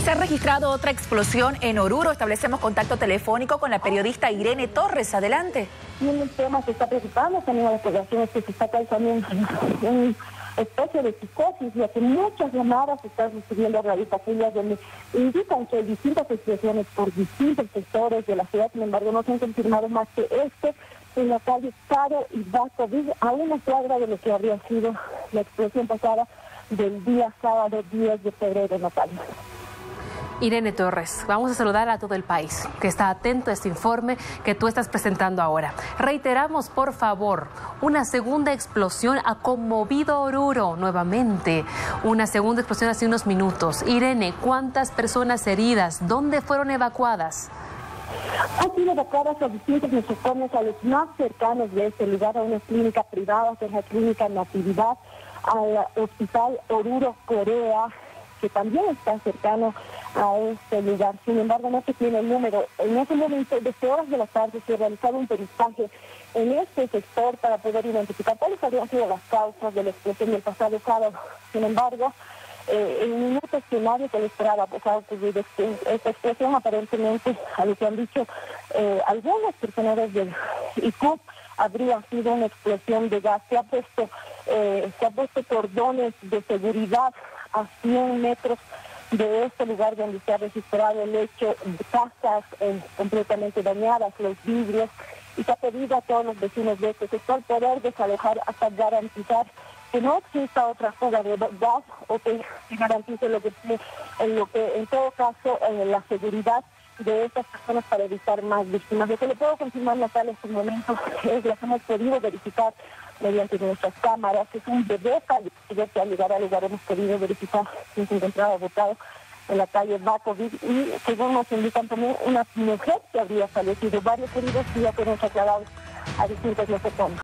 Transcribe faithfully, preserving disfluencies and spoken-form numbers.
Se ha registrado otra explosión en Oruro. Establecemos contacto telefónico con la periodista Irene Torres. Adelante. Y un tema que está preocupando también a las poblaciones que se está causando una especie de psicosis, ya que muchas llamadas se están recibiendo a raíz de aquellas donde indican que hay distintas explosiones por distintos sectores de la ciudad. Sin embargo, no se han confirmado más que este en la calle Caro y Baco, a una cuadra de lo que habría sido la explosión pasada del día sábado diez de febrero, Natalia. Irene Torres, vamos a saludar a todo el país que está atento a este informe que tú estás presentando ahora. Reiteramos, por favor, una segunda explosión ha conmovido Oruro nuevamente. Una segunda explosión hace unos minutos. Irene, ¿cuántas personas heridas? ¿Dónde fueron evacuadas? Han sido evacuadas a distintos nosocomios, a los más cercanos de este lugar, a una clínica privada, que es la clínica Natividad, al hospital Oruro Corea, que también está cercano a este lugar. Sin embargo, no se tiene el número. En ese momento, desde horas de la tarde, se realizaba un peritaje en este sector para poder identificar cuáles habrían sido las causas de la explosión del pasado sábado. Sin embargo, eh, en un escenario que le esperaba, pues ha ocurrido esta explosión, aparentemente, a lo que han dicho eh, algunos personeros del I C U, habría sido una explosión de gas. Se ha puesto, eh, se ha puesto cordones de seguridad a cien metros de este lugar donde se ha registrado el hecho, casas eh, completamente dañadas, los vidrios, y se ha pedido a todos los vecinos de este sector poder desalojar hasta garantizar que no exista otra fuga de gas o que se garantice lo que, en lo que en todo caso en la seguridad de estas personas para evitar más víctimas. Lo que le puedo confirmar, Natalia, en estos momentos es lo que hemos podido verificar mediante nuestras cámaras. Es un bebé fallecido que al llegar al lugar hemos podido verificar que se encontraba botado en la calle Baco, y según nos indican también una mujer que habría fallecido. Varios heridos que ya fueron trasladados a distintos nosocomios.